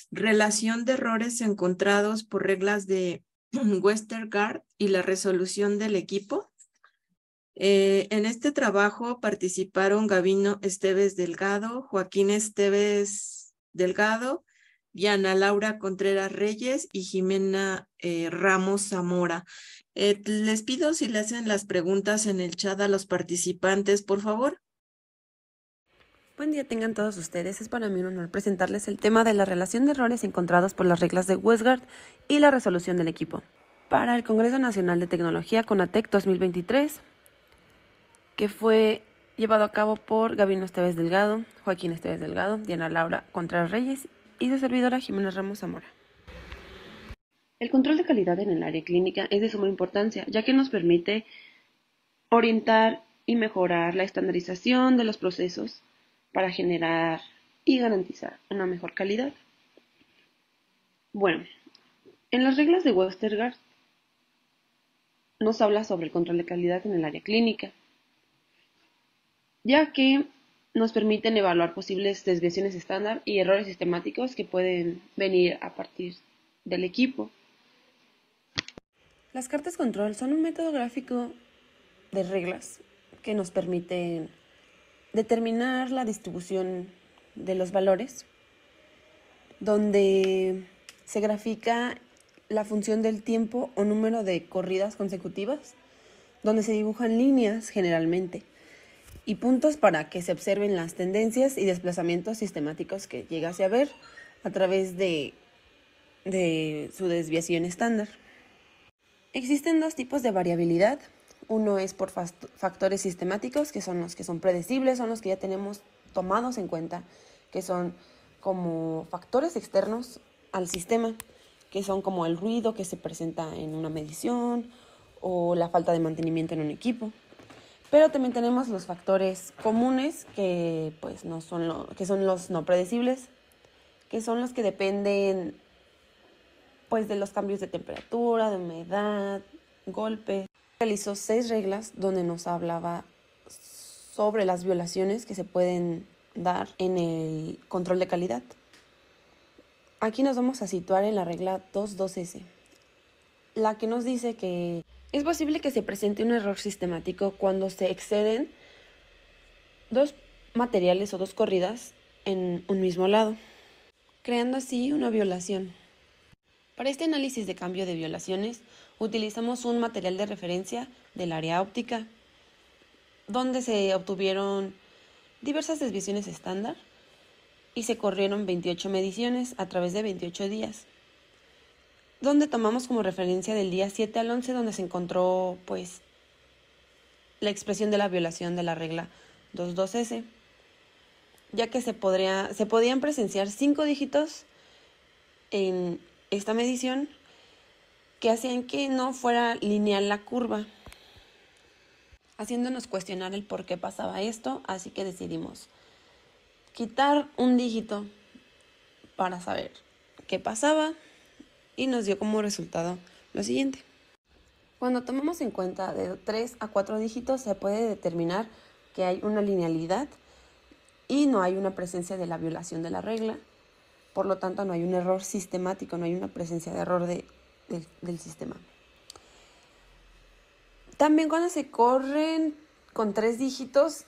relación de errores encontrados por reglas de Westergaard y la resolución del equipo. En este trabajo participaron Gabino Esteves Delgado, Joaquín Esteves Delgado, Diana Laura Contreras Reyes y Jimena Ramos Zamora. Les pido si le hacen las preguntas en el chat a los participantes, por favor. Buen día tengan todos ustedes. Es para mí un honor presentarles el tema de la relación de errores encontrados por las reglas de Westgard y la resolución del equipo. Para el Congreso Nacional de Tecnología CONATEC 2023, que fue llevado a cabo por Gabino Esteves Delgado, Joaquín Esteves Delgado, Diana Laura Contreras Reyes y su servidora Jimena Ramos Zamora. El control de calidad en el área clínica es de suma importancia, ya que nos permite orientar y mejorar la estandarización de los procesos para generar y garantizar una mejor calidad. Bueno, en las reglas de Westergaard nos habla sobre el control de calidad en el área clínica, ya que nos permiten evaluar posibles desviaciones estándar y errores sistemáticos que pueden venir a partir del equipo. Las cartas control son un método gráfico de reglas que nos permiten determinar la distribución de los valores, donde se grafica la función del tiempo o número de corridas consecutivas, donde se dibujan líneas generalmente y puntos para que se observen las tendencias y desplazamientos sistemáticos que llegase a ver a través de su desviación estándar. Existen dos tipos de variabilidad. Uno es por factores sistemáticos, que son los que son predecibles, son los que ya tenemos tomados en cuenta, que son como factores externos al sistema, que son como el ruido que se presenta en una medición o la falta de mantenimiento en un equipo. Pero también tenemos los factores comunes, que pues no son que son los no predecibles, que son los que dependen pues de los cambios de temperatura, de humedad, golpes. Realizó 6 reglas donde nos hablaba sobre las violaciones que se pueden dar en el control de calidad. Aquí nos vamos a situar en la regla 2.2s, la que nos dice que es posible que se presente un error sistemático cuando se exceden 2 materiales o 2 corridas en un mismo lado, creando así una violación. Para este análisis de cambio de violaciones, utilizamos un material de referencia del área óptica, donde se obtuvieron diversas desviaciones estándar y se corrieron 28 mediciones a través de 28 días, donde tomamos como referencia del día 7 al 11, donde se encontró pues la expresión de la violación de la regla 2.2s, ya que se podían presenciar 5 dígitos en esta medición que hacían que no fuera lineal la curva, haciéndonos cuestionar el por qué pasaba esto, así que decidimos quitar un dígito para saber qué pasaba y nos dio como resultado lo siguiente. Cuando tomamos en cuenta de 3 a 4 dígitos se puede determinar que hay una linealidad y no hay una presencia de la violación de la regla. Por lo tanto, no hay un error sistemático, no hay una presencia de error del sistema. También cuando se corren con 3 dígitos,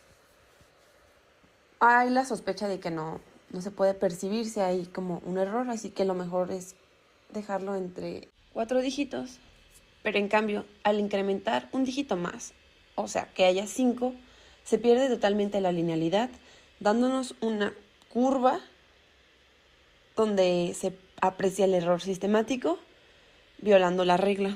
hay la sospecha de que no se puede percibir si hay como un error, así que lo mejor es dejarlo entre 4 dígitos. Pero en cambio, al incrementar un dígito más, o sea, que haya 5, se pierde totalmente la linealidad, dándonos una curva donde se aprecia el error sistemático, violando la regla.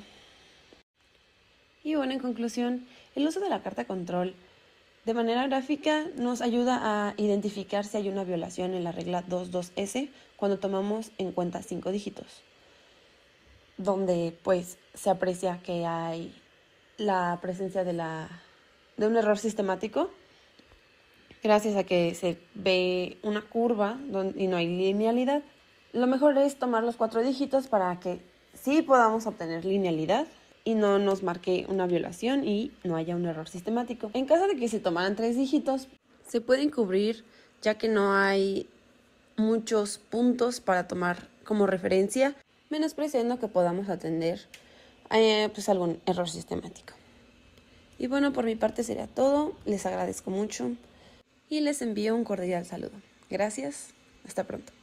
Y bueno, en conclusión, el uso de la carta control de manera gráfica nos ayuda a identificar si hay una violación en la regla 2.2s cuando tomamos en cuenta 5 dígitos, donde pues se aprecia que hay la presencia de un error sistemático, gracias a que se ve una curva y no hay linealidad. Lo mejor es tomar los 4 dígitos para que sí podamos obtener linealidad y no nos marque una violación y no haya un error sistemático. En caso de que se tomaran 3 dígitos, se pueden cubrir ya que no hay muchos puntos para tomar como referencia, menospreciando que podamos atender pues algún error sistemático. Y bueno, por mi parte sería todo. Les agradezco mucho y les envío un cordial saludo. Gracias. Hasta pronto.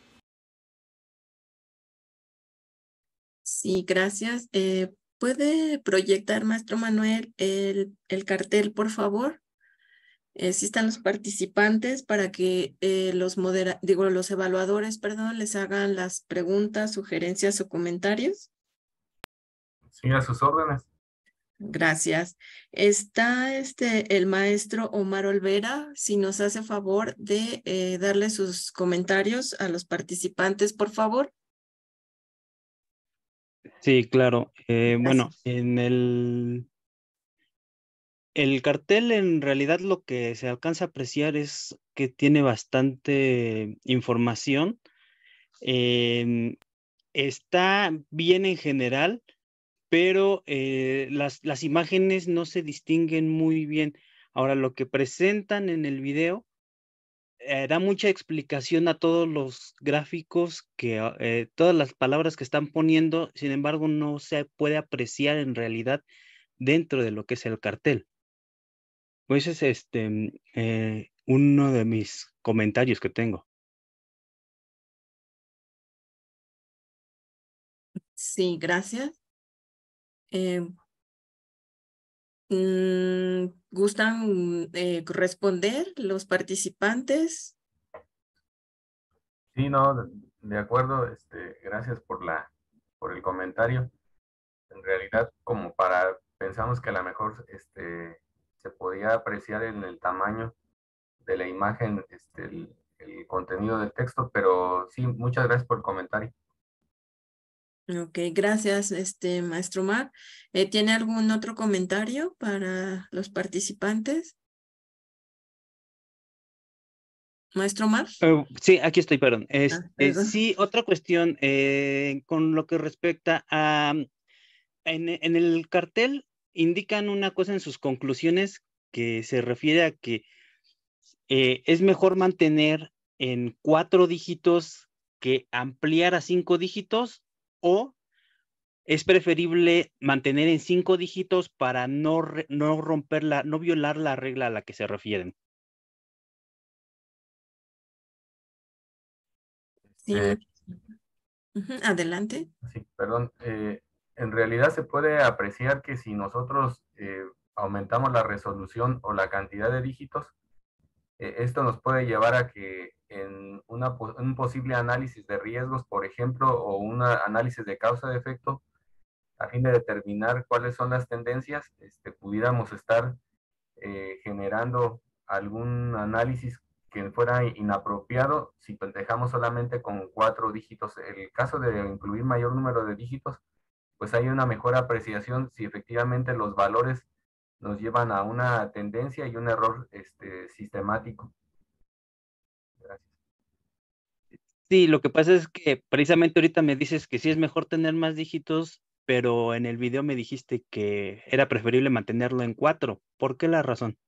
Sí, gracias. ¿Puede proyectar, maestro Manuel, el cartel, por favor? Sí están los participantes para que los evaluadores, perdón, les hagan las preguntas, sugerencias o comentarios. Sí, a sus órdenes. Gracias. Está el maestro Omar Olvera, si nos hace favor de darle sus comentarios a los participantes, por favor. Sí, claro. Bueno, Gracias. en el cartel en realidad lo que se alcanza a apreciar es que tiene bastante información. Está bien en general, pero las imágenes no se distinguen muy bien. Ahora, lo que presentan en el video da mucha explicación a todos los gráficos, todas las palabras que están poniendo, sin embargo, no se puede apreciar en realidad dentro de lo que es el cartel. Pues es uno de mis comentarios que tengo. Sí, gracias. ¿Gustan responder los participantes? Sí, no, de acuerdo, gracias por el comentario. En realidad, pensamos que a lo mejor, se podía apreciar en el tamaño de la imagen, el contenido del texto, pero sí, muchas gracias por el comentario. Ok, gracias, maestro Mar. ¿Tiene algún otro comentario para los participantes? Maestro Mar. Sí, aquí estoy, perdón. Perdón. Sí, otra cuestión con lo que respecta a, en el cartel indican una cosa en sus conclusiones que se refiere a que es mejor mantener en 4 dígitos que ampliar a 5 dígitos, o es preferible mantener en 5 dígitos para no violar la regla a la que se refieren. Sí, Eh, adelante. Sí, perdón. En realidad se puede apreciar que si nosotros aumentamos la resolución o la cantidad de dígitos, esto nos puede llevar a que en un posible análisis de riesgos, por ejemplo, o un análisis de causa de efecto, a fin de determinar cuáles son las tendencias, pudiéramos estar generando algún análisis que fuera inapropiado si dejamos solamente con 4 dígitos. En el caso de incluir mayor número de dígitos, pues hay una mejor apreciación si efectivamente los valores nos llevan a una tendencia y un error sistemático. Gracias. Sí, lo que pasa es que precisamente ahorita me dices que sí es mejor tener más dígitos, pero en el video me dijiste que era preferible mantenerlo en 4. ¿Por qué la razón?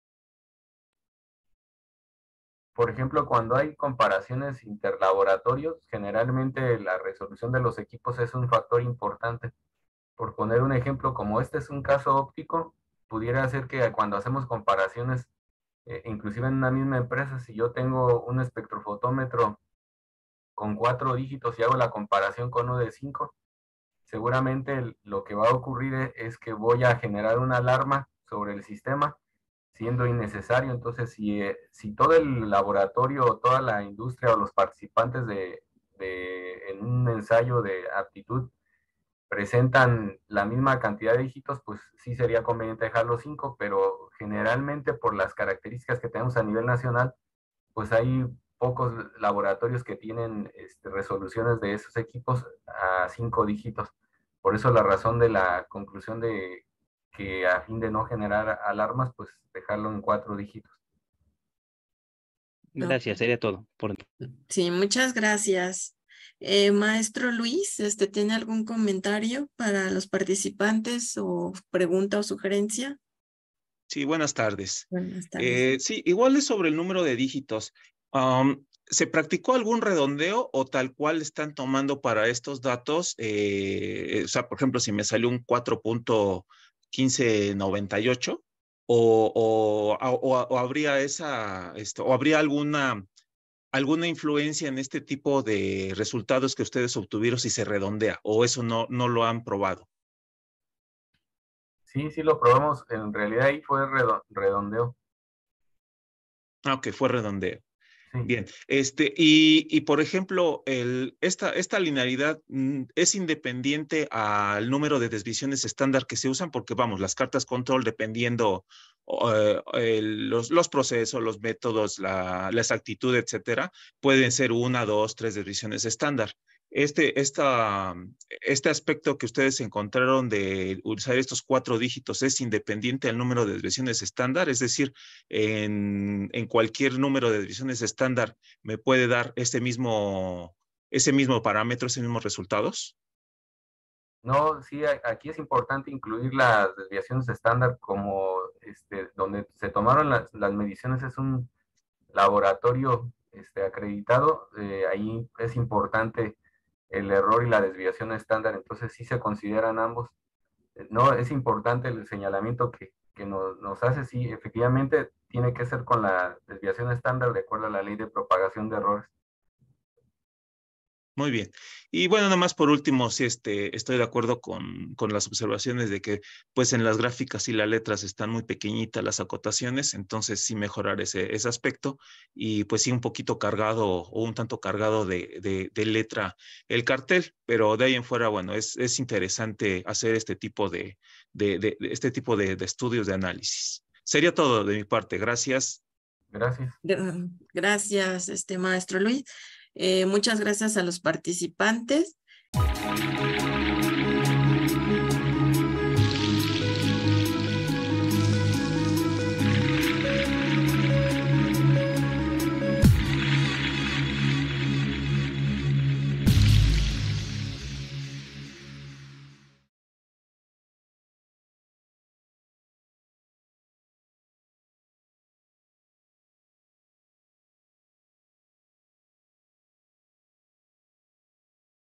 Por ejemplo, cuando hay comparaciones interlaboratorios, generalmente la resolución de los equipos es un factor importante. Por poner un ejemplo, como este es un caso óptico, pudiera ser que cuando hacemos comparaciones, inclusive en una misma empresa, si yo tengo un espectrofotómetro con 4 dígitos y hago la comparación con uno de 5, seguramente lo que va a ocurrir es que voy a generar una alarma sobre el sistema, siendo innecesario. Entonces, si todo el laboratorio o toda la industria o los participantes en un ensayo de aptitud presentan la misma cantidad de dígitos, pues sí sería conveniente dejar los 5, pero generalmente por las características que tenemos a nivel nacional, pues hay pocos laboratorios que tienen resoluciones de esos equipos a 5 dígitos. Por eso la razón de la conclusión de que a fin de no generar alarmas, pues dejarlo en 4 dígitos. Gracias, sería todo. Sí, muchas gracias. Maestro Luis, ¿tiene algún comentario para los participantes o pregunta o sugerencia? Sí, buenas tardes. Buenas tardes. Sí, igual es sobre el número de dígitos. ¿Se practicó algún redondeo o tal cual están tomando para estos datos? O sea, por ejemplo, si me salió un 4.1598 o habría o habría alguna influencia en este tipo de resultados que ustedes obtuvieron si se redondea, o eso no lo han probado. Sí, sí lo probamos. En realidad ahí fue redondeo. Ah, ok, fue redondeo. Sí. Bien, y por ejemplo, esta linealidad es independiente al número de desviaciones estándar que se usan, porque vamos, las cartas control, dependiendo los procesos, los métodos, la exactitud, etcétera, pueden ser 1, 2, 3 desviaciones estándar. Este aspecto que ustedes encontraron de usar estos 4 dígitos es independiente al número de desviaciones estándar, es decir, en cualquier número de desviaciones estándar me puede dar ese mismo parámetro, esos mismos resultados. No, sí, aquí es importante incluir las desviaciones estándar como donde se tomaron las mediciones, es un laboratorio acreditado, ahí es importante el error y la desviación estándar, entonces sí se consideran ambos. No, es importante el señalamiento que nos hace, sí, efectivamente tiene que ser con la desviación estándar de acuerdo a la ley de propagación de errores. Muy bien. Y bueno, nada más por último, sí, estoy de acuerdo con las observaciones de que pues en las gráficas y las letras están muy pequeñitas las acotaciones, entonces sí mejorar ese aspecto y pues sí un poquito cargado o un tanto cargado de letra el cartel, pero de ahí en fuera, bueno, es interesante hacer este tipo de estudios de análisis. Sería todo de mi parte. Gracias. Gracias. Gracias, maestro Luis. Muchas gracias a los participantes.